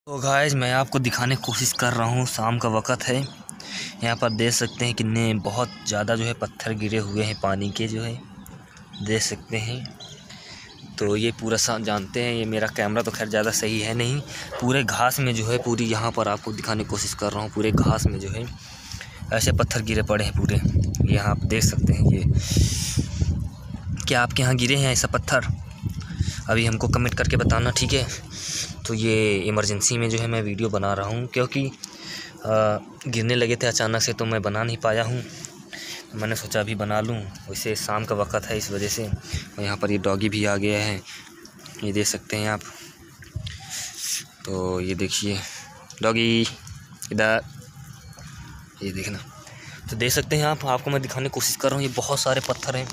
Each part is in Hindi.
तो गाइस मैं आपको दिखाने की कोशिश कर रहा हूँ। शाम का वक़्त है। यहाँ पर देख सकते हैं कितने बहुत ज़्यादा जो है पत्थर गिरे हुए हैं पानी के, जो है देख सकते हैं। तो ये पूरा जानते हैं, ये मेरा कैमरा तो खैर ज़्यादा सही है नहीं। पूरे घास में जो है, पूरी यहाँ पर आपको दिखाने की कोशिश कर रहा हूँ। पूरे घास में जो है ऐसे पत्थर गिरे पड़े हैं पूरे। यहाँ आप देख सकते हैं। ये क्या आपके यहाँ गिरे हैं ऐसा पत्थर? अभी हमको कमेंट करके बताना, ठीक है। तो ये इमरजेंसी में जो है मैं वीडियो बना रहा हूँ, क्योंकि गिरने लगे थे अचानक से, तो मैं बना नहीं पाया हूँ। मैंने सोचा अभी बना लूँ, वैसे शाम का वक़्त है इस वजह से। और यहाँ पर ये डॉगी भी आ गया है, ये देख सकते हैं आप। तो ये देखिए डॉगी इधर, ये देखना। तो देख सकते हैं आप, आपको मैं दिखाने की कोशिश कर रहा हूँ। ये बहुत सारे पत्थर हैं,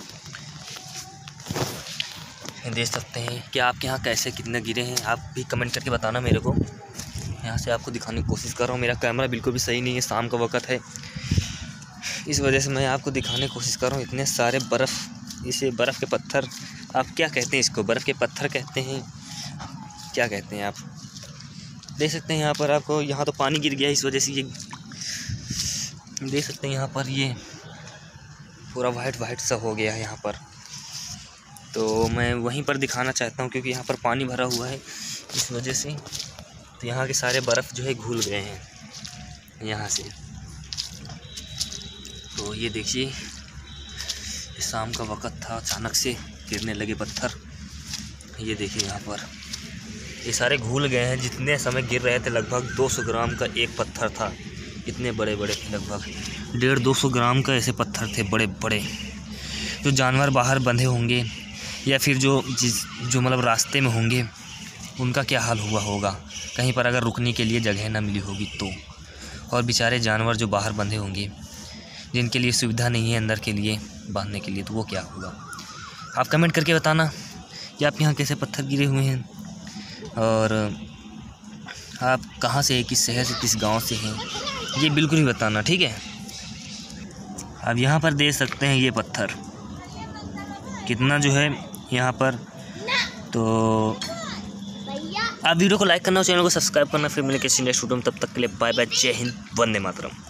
देख सकते हैं। क्या आपके यहाँ कैसे कितने गिरे हैं आप भी कमेंट करके बताना मेरे को। यहाँ से आपको दिखाने की कोशिश कर रहा हूँ। मेरा कैमरा बिल्कुल भी सही नहीं है, शाम का वक़्त है, इस वजह से मैं आपको दिखाने की कोशिश कर रहा हूँ। इतने सारे बर्फ़, इसे बर्फ़ के पत्थर आप क्या कहते हैं? इसको बर्फ़ के पत्थर कहते हैं, क्या कहते हैं आप? देख सकते हैं यहाँ पर आपको, यहाँ तो पानी गिर गया, इस वजह से ये देख सकते हैं। यहाँ पर ये पूरा वाइट सा हो गया है यहाँ पर। तो मैं वहीं पर दिखाना चाहता हूँ, क्योंकि यहाँ पर पानी भरा हुआ है इस वजह से। तो यहाँ के सारे बर्फ़ जो है घुल गए हैं यहाँ से। तो ये देखिए, शाम का वक़्त था, अचानक से गिरने लगे पत्थर। ये देखिए यहाँ पर ये सारे घुल गए हैं। जितने समय गिर रहे थे, लगभग 200 ग्राम का एक पत्थर था। इतने बड़े बड़े थे, लगभग 150-200 ग्राम का ऐसे पत्थर थे, बड़े बड़े। जो जानवर बाहर बंधे होंगे, या फिर जो मतलब रास्ते में होंगे, उनका क्या हाल हुआ होगा। कहीं पर अगर रुकने के लिए जगह ना मिली होगी तो। और बेचारे जानवर जो बाहर बंधे होंगे, जिनके लिए सुविधा नहीं है अंदर के लिए बांधने के लिए, तो वो क्या होगा। आप कमेंट करके बताना कि आप यहाँ कैसे पत्थर गिरे हुए हैं, और आप कहाँ से, किस शहर से, किस गांव से हैं, ये बिल्कुल ही बताना, ठीक है। अब यहाँ पर देख सकते हैं ये पत्थर कितना जो है यहाँ पर। तो आप वीडियो को लाइक करना और चैनल को सब्सक्राइब करना। फिर मिलेंगे किसी नेक्स्ट वीडियो में, तब तक के लिए बाय बाय, जय हिंद, वंदे मातरम।